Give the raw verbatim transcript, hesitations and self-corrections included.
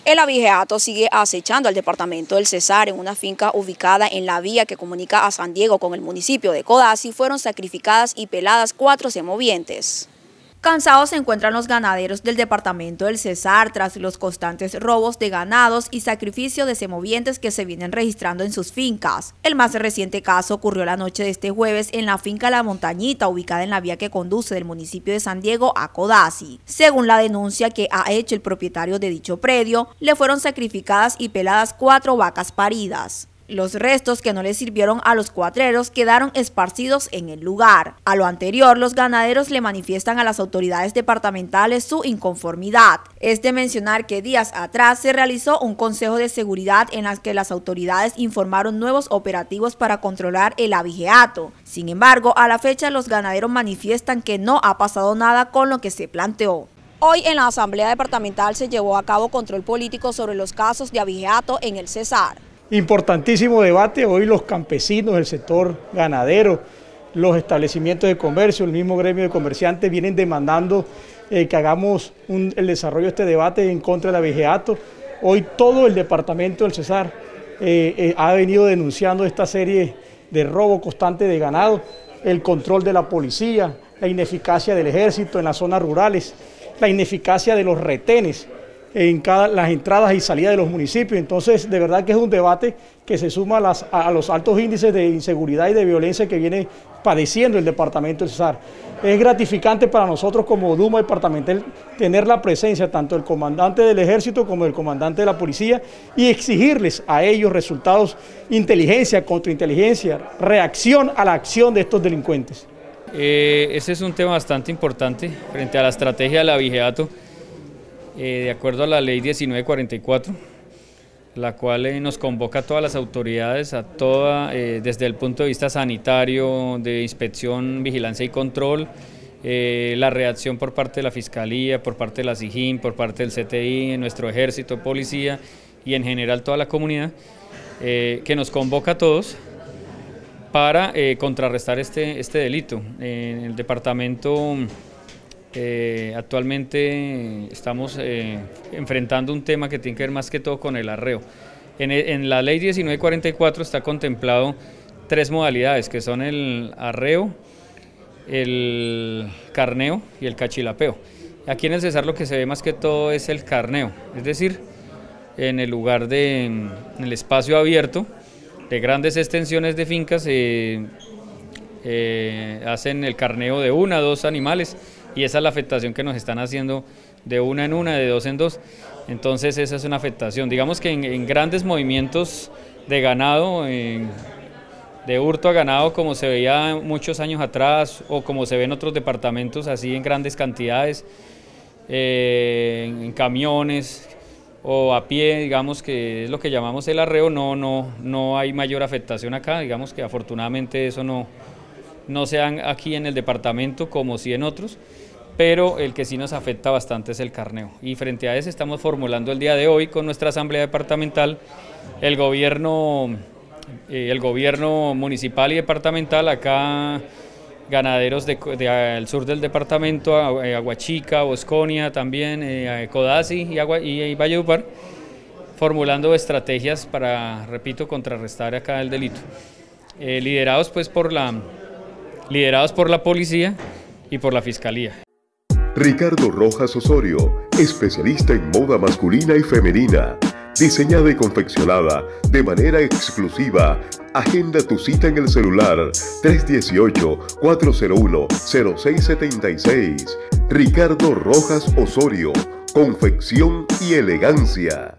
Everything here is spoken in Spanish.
El abigeato sigue acechando al departamento del Cesar. En una finca ubicada en la vía que comunica a San Diego con el municipio de Codazzi fueron sacrificadas y peladas cuatro semovientes. Cansados se encuentran los ganaderos del departamento del Cesar tras los constantes robos de ganados y sacrificio de semovientes que se vienen registrando en sus fincas. El más reciente caso ocurrió la noche de este jueves en la finca La Montañita, ubicada en la vía que conduce del municipio de San Diego a Codazzi. Según la denuncia que ha hecho el propietario de dicho predio, le fueron sacrificadas y peladas cuatro vacas paridas. Los restos que no le sirvieron a los cuatreros quedaron esparcidos en el lugar. A lo anterior, los ganaderos le manifiestan a las autoridades departamentales su inconformidad. Es de mencionar que días atrás se realizó un consejo de seguridad en el que las autoridades informaron nuevos operativos para controlar el abigeato. Sin embargo, a la fecha los ganaderos manifiestan que no ha pasado nada con lo que se planteó. Hoy en la Asamblea Departamental se llevó a cabo control político sobre los casos de abigeato en el Cesar. Importantísimo debate, hoy los campesinos, el sector ganadero, los establecimientos de comercio, el mismo gremio de comerciantes vienen demandando eh, que hagamos un, el desarrollo de este debate en contra del abigeato. Hoy todo el departamento del Cesar eh, eh, ha venido denunciando esta serie de robo constante de ganado, el control de la policía, la ineficacia del ejército en las zonas rurales, la ineficacia de los retenes en cada, las entradas y salidas de los municipios. Entonces, de verdad que es un debate que se suma a, las, a los altos índices de inseguridad y de violencia que viene padeciendo el departamento del Cesar. Es gratificante para nosotros como Duma departamental tener la presencia tanto del comandante del ejército como del comandante de la policía y exigirles a ellos resultados, inteligencia, contrainteligencia, reacción a la acción de estos delincuentes. Eh, ese es un tema bastante importante frente a la estrategia del abigeato. Eh, de acuerdo a la ley diecinueve cuarenta y cuatro, la cual eh, nos convoca a todas las autoridades, a toda, eh, desde el punto de vista sanitario, de inspección, vigilancia y control, eh, la reacción por parte de la Fiscalía, por parte de la SIJIN, por parte del C T I, nuestro ejército, policía y en general toda la comunidad, eh, que nos convoca a todos para eh, contrarrestar este, este delito. Eh, en el departamento Eh, actualmente estamos eh, enfrentando un tema que tiene que ver más que todo con el arreo. En, en la ley diecinueve cuarenta y cuatro está contemplado tres modalidades, que son el arreo, el carneo y el cachilapeo. Aquí en el Cesar lo que se ve más que todo es el carneo, es decir, en el lugar de, en el espacio abierto de grandes extensiones de fincas, eh, eh, hacen el carneo de una, dos animales, y esa es la afectación que nos están haciendo de una en una, de dos en dos. Entonces esa es una afectación. Digamos que en, en grandes movimientos de ganado, en, de hurto a ganado, como se veía muchos años atrás o como se ve en otros departamentos así en grandes cantidades, eh, en, en camiones o a pie, digamos que es lo que llamamos el arreo, no, no, no hay mayor afectación acá. Digamos que afortunadamente eso no, no se da aquí en el departamento como sí en otros, pero el que sí nos afecta bastante es el carneo. Y frente a eso estamos formulando el día de hoy con nuestra asamblea departamental, el gobierno, eh, el gobierno municipal y departamental, acá ganaderos del de, de, sur del departamento, Aguachica, Bosconia también, eh, Codazzi y, Agua, y, y Valledupar, formulando estrategias para, repito, contrarrestar acá el delito. Eh, liderados pues por la, liderados por la policía y por la fiscalía. Ricardo Rojas Osorio, especialista en moda masculina y femenina, diseñada y confeccionada de manera exclusiva. Agenda tu cita en el celular tres uno ocho, cuatro cero uno, cero seis siete seis. Ricardo Rojas Osorio, confección y elegancia.